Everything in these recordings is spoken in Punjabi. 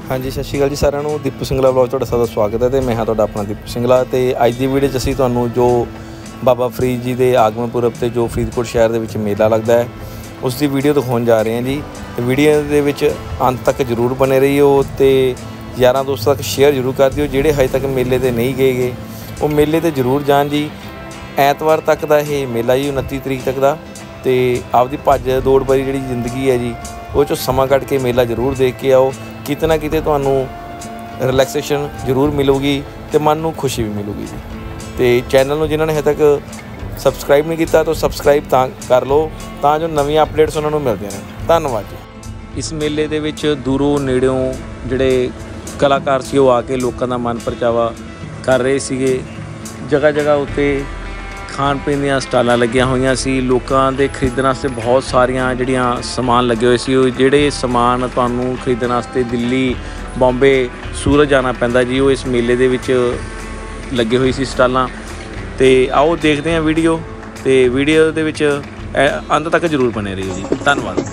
हाँ जी, सत श्री अकाल जी सारिਆਂ ਨੂੰ। दीपू सिंगला व्लॉग ਤੁਹਾਡਾ ਸਭ ਦਾ ਸਵਾਗਤ है। तो मैं हाँ ਤੁਹਾਡਾ ਆਪਣਾ दीपू सिंगला। तो ਅੱਜ ਦੀ ਵੀਡੀਓ 'ਚ ਅਸੀਂ ਤੁਹਾਨੂੰ ਜੋ ਬਾਬਾ ਫਰੀਦ ਜੀ ਦੇ ਆਗਮਨ ਪੁਰਬ ਤੇ ਜੋ ਫਰੀਦਕੋਟ ਸ਼ਹਿਰ ਦੇ ਵਿੱਚ ਮੇਲਾ ਲੱਗਦਾ ਹੈ ਉਸ ਦੀ ਵੀਡੀਓ ਦਿਖਾਉਣ ਜਾ ਰਹੇ ਹਾਂ ਜੀ। ਤੇ ਵੀਡੀਓ ਦੇ ਵਿੱਚ ਅੰਤ ਤੱਕ ਜ਼ਰੂਰ ਬਨੇ ਰਹੀਓ ਤੇ ਯਾਰਾਂ ਦੋਸਤਾਂ ਤੱਕ ਸ਼ੇਅਰ ਜ਼ਰੂਰ ਕਰ ਦਿਓ। ਜਿਹੜੇ ਹਜੇ ਤੱਕ ਮੇਲੇ ਤੇ ਨਹੀਂ ਗਏ ਉਹ ਮੇਲੇ ਤੇ ਜ਼ਰੂਰ ਜਾਣ ਜੀ। ਐਤਵਾਰ ਤੱਕ ਦਾ ਇਹ ਮੇਲਾ ਜੀ 29 ਤਰੀਕ ਤੱਕ ਦਾ। ਤੇ ਆਪਦੀ ਭੱਜ ਦੌੜ ਭਰੀ ਜਿਹੜੀ ਜ਼ਿੰਦਗੀ ਹੈ ਜੀ ਉਹ 'ਚੋਂ ਸਮਾਂ ਕੱਢ ਕੇ ਮੇਲਾ ਜ਼ਰੂਰ ਦੇਖ ਕੇ ਆਓ। ਕਿਤੇ ਨਾ ਕਿਤੇ ਤੁਹਾਨੂੰ ਰਿਲੈਕਸੇਸ਼ਨ ਜ਼ਰੂਰ ਮਿਲੂਗੀ ਤੇ ਮਨ ਨੂੰ ਖੁਸ਼ੀ ਵੀ ਮਿਲੂਗੀ ਜੀ। ਤੇ ਚੈਨਲ ਨੂੰ ਜਿਨ੍ਹਾਂ ਨੇ ਹਜੇ ਤੱਕ ਸਬਸਕ੍ਰਾਈਬ ਨਹੀਂ ਕੀਤਾ ਤਾਂ ਸਬਸਕ੍ਰਾਈਬ ਤਾਂ ਕਰ ਲਓ ਤਾਂ ਜੋ ਨਵੀਆਂ ਅਪਡੇਟਸ ਉਹਨਾਂ ਨੂੰ ਮਿਲਦੀਆਂ ਰਹਿਣ। ਧੰਨਵਾਦ ਜੀ। ਇਸ ਮੇਲੇ ਦੇ ਵਿੱਚ ਦੂਰੋਂ ਨੇੜਿਓਂ ਜਿਹੜੇ ਕਲਾਕਾਰ ਸੀ ਉਹ ਆ ਕੇ ਲੋਕਾਂ ਦਾ ਮਨ ਪਰਚਾਵਾ ਕਰ ਰਹੇ ਸੀਗੇ। ਜਗ੍ਹਾ ਜਗ੍ਹਾ ਉੱਤੇ ਖਾਣ ਪੀਣ ਦੀਆਂ ਸਟਾਲਾਂ ਲੱਗੀਆਂ ਹੋਈਆਂ ਸੀ। ਲੋਕਾਂ ਦੇ ਖਰੀਦਣ ਵਾਸਤੇ ਬਹੁਤ ਸਾਰੀਆਂ ਜਿਹੜੀਆਂ ਸਮਾਨ ਲੱਗੇ ਹੋਏ ਸੀ। ਉਹ ਜਿਹੜੇ ਸਮਾਨ ਤੁਹਾਨੂੰ ਖਰੀਦਣ ਵਾਸਤੇ ਦਿੱਲੀ, ਬੰਬੇ, ਸੂਰਤ ਜਾਣਾ ਪੈਂਦਾ ਜੀ ਉਹ ਇਸ ਮੇਲੇ ਦੇ ਵਿੱਚ ਲੱਗੇ ਹੋਈ ਸੀ ਸਟਾਲਾਂ। ਤੇ ਆਓ ਦੇਖਦੇ ਹਾਂ ਵੀਡੀਓ। ਤੇ ਵੀਡੀਓ ਦੇ ਵਿੱਚ ਅੰਤ ਤੱਕ ਜ਼ਰੂਰ ਬਣੇ ਰਹੀਓ ਜੀ। ਧੰਨਵਾਦ।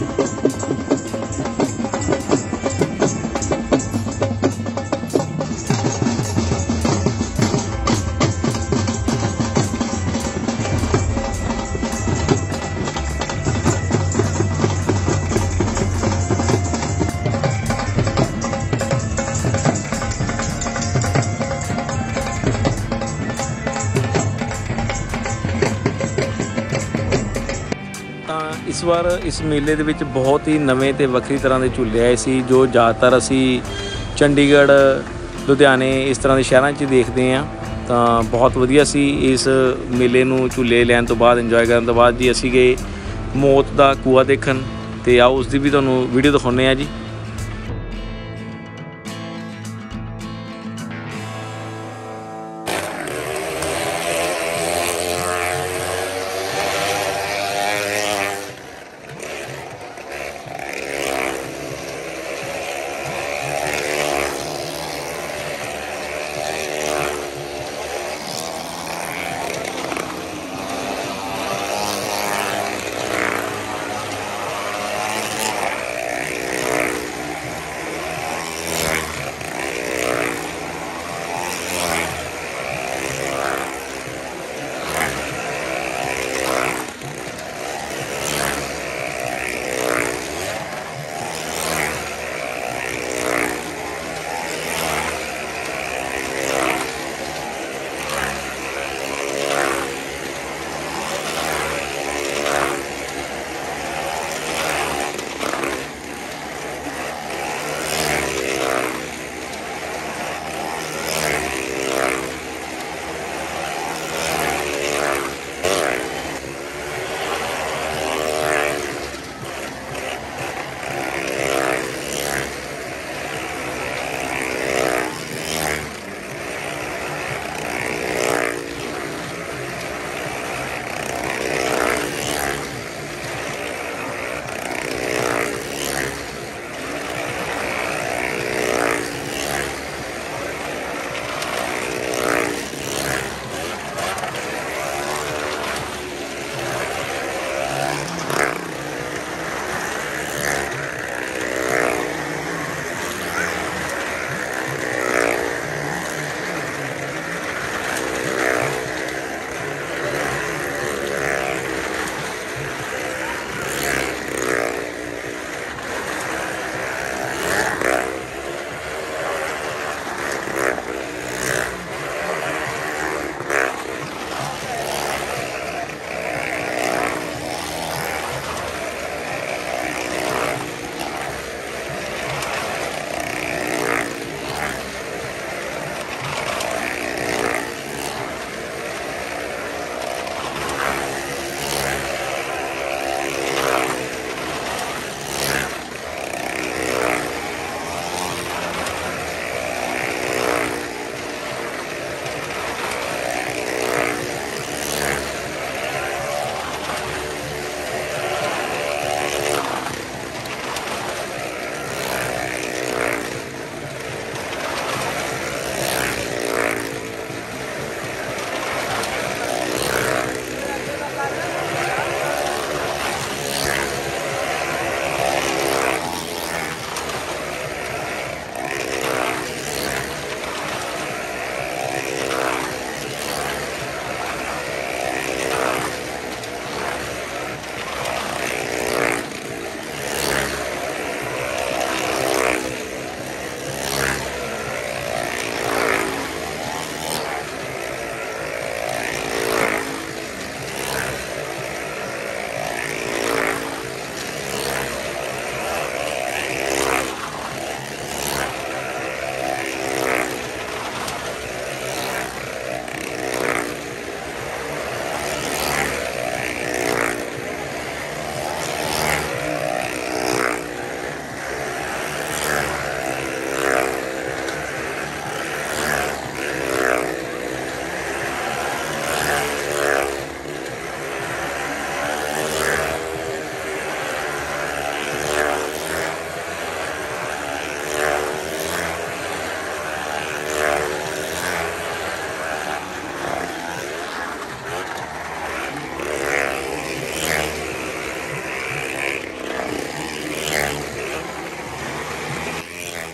इस बार इस मेले ਦੇ ਵਿੱਚ बहुत ही नਵੇਂ ਤੇ ਵੱਖਰੀ ਤਰ੍ਹਾਂ ਦੇ ਝੂਲੇ ਆਏ ਸੀ ਜੋ ਜ਼ਿਆਦਾਤਰ ਅਸੀਂ ਚੰਡੀਗੜ੍ਹ, ਲੁਧਿਆਣੇ ਇਸ ਤਰ੍ਹਾਂ ਦੇ ਸ਼ਹਿਰਾਂ 'ਚ ਦੇਖਦੇ ਹਾਂ। ਤਾਂ ਬਹੁਤ ਵਧੀਆ ਸੀ। ਇਸ ਮੇਲੇ ਨੂੰ ਝੂਲੇ ਲੈਣ ਤੋਂ ਬਾਅਦ ਇੰਜੋਏ ਕਰਨ ਤੋਂ ਬਾਅਦ ਜੀ ਅਸੀਂ ਗਏ ਮੌਤ ਦਾ ਕੂਆ ਦੇਖਣ। ਤੇ ਆਓ ਉਸ ਦੀ ਵੀ ਤੁਹਾਨੂੰ ਵੀਡੀਓ ਦਿਖਾਉਂਦੇ ਹਾਂ ਜੀ।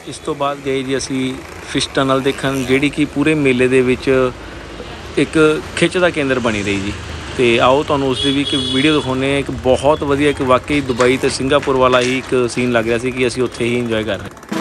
ਇਸ ਤੋਂ ਬਾਅਦ ਗਏ ਜੀ ਅਸੀਂ ਫਿਸ਼ ਟਨਲ ਦੇਖਣ, ਜਿਹੜੀ ਕਿ ਪੂਰੇ ਮੇਲੇ ਦੇ ਵਿੱਚ ਇੱਕ ਖਿੱਚ ਦਾ ਕੇਂਦਰ ਬਣੀ ਰਹੀ ਜੀ। ਤੇ ਆਓ ਤੁਹਾਨੂੰ ਉਸ ਦੀ ਵੀ ਇੱਕ ਵੀਡੀਓ ਦਿਖਾਉਂਦੇ ਹਾਂ। ਇੱਕ ਬਹੁਤ ਵਧੀਆ, ਇੱਕ ਵਾਕਈ ਦੁਬਈ ਅਤੇ ਸਿੰਗਾਪੁਰ ਵਾਲਾ ਹੀ ਇੱਕ ਸੀਨ ਲੱਗ ਰਿਹਾ ਸੀ ਕਿ ਅਸੀਂ ਉੱਥੇ ਹੀ ਇੰਜੋਏ ਕਰ ਰਹੇ।